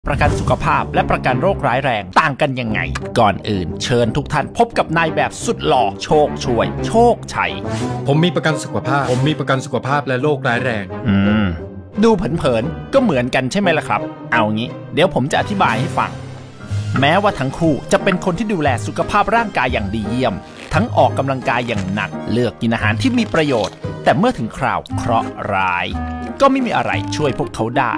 ประกันสุขภาพและประกันโรคร้ายแรงต่างกันยังไงก่อนอื่นเชิญทุกท่านพบกับนายแบบสุดหล่อโชคช่วยโชคชัยผมมีประกันสุขภาพและโรคร้ายแรงดูเผินๆก็เหมือนกันใช่ไหมล่ะครับเอางี้เดี๋ยวผมจะอธิบายให้ฟังแม้ว่าทั้งคู่จะเป็นคนที่ดูแลสุขภาพร่างกายอย่างดีเยี่ยมทั้งออกกำลังกายอย่างหนักเลือกกินอาหารที่มีประโยชน์แต่เมื่อถึงคราวเคราะห์ร้ายก็ไม่มีอะไรช่วยพวกเขาได้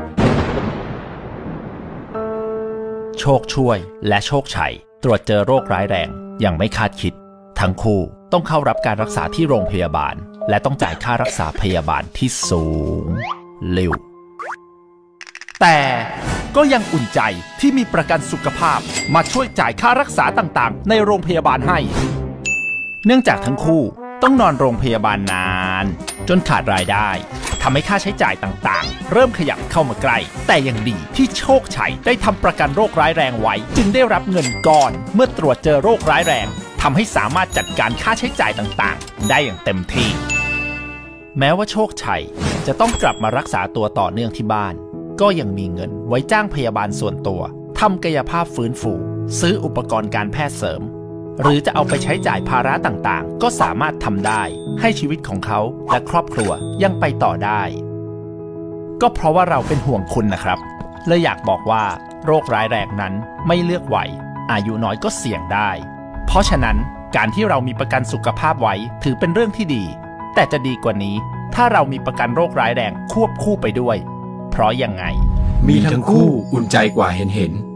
โชคช่วยและโชคชัยตรวจเจอโรคร้ายแรงอย่างไม่คาดคิดทั้งคู่ต้องเข้ารับการรักษาที่โรงพยาบาลและต้องจ่ายค่ารักษาพยาบาลที่สูงเร็วแต่ก็ยังอุ่นใจที่มีประกันสุขภาพมาช่วยจ่ายค่ารักษาต่างๆในโรงพยาบาลให้เนื่องจากทั้งคู่ต้องนอนโรงพยาบาลนานจนขาดรายได้ทำให้ค่าใช้จ่ายต่างๆเริ่มขยับเข้ามาใกล้แต่ยังดีที่โชคชัยได้ทำประกันโรคร้ายแรงไว้จึงได้รับเงินก้อนเมื่อตรวจเจอโรคร้ายแรงทำให้สามารถจัดการค่าใช้จ่ายต่างๆได้อย่างเต็มที่แม้ว่าโชคชัยจะต้องกลับมารักษาตัวต่อเนื่องที่บ้านก็ยังมีเงินไว้จ้างพยาบาลส่วนตัวทำกายภาพฟื้นฟูซื้ออุปกรณ์การแพทย์เสริมหรือจะเอาไปใช้จ่ายภาระต่างๆก็สามารถทำได้ให้ชีวิตของเขาและครอบครัวยังไปต่อได้ก็เพราะว่าเราเป็นห่วงคุณนะครับเลยอยากบอกว่าโรคร้ายแรงนั้นไม่เลือกวัยอายุน้อยก็เสี่ยงได้เพราะฉะนั้นการที่เรามีประกันสุขภาพไว้ถือเป็นเรื่องที่ดีแต่จะดีกว่านี้ถ้าเรามีประกันโรคร้ายแรงควบคู่ไปด้วยเพราะยังไงมีทั้งคู่อุ่นใจกว่าเห็น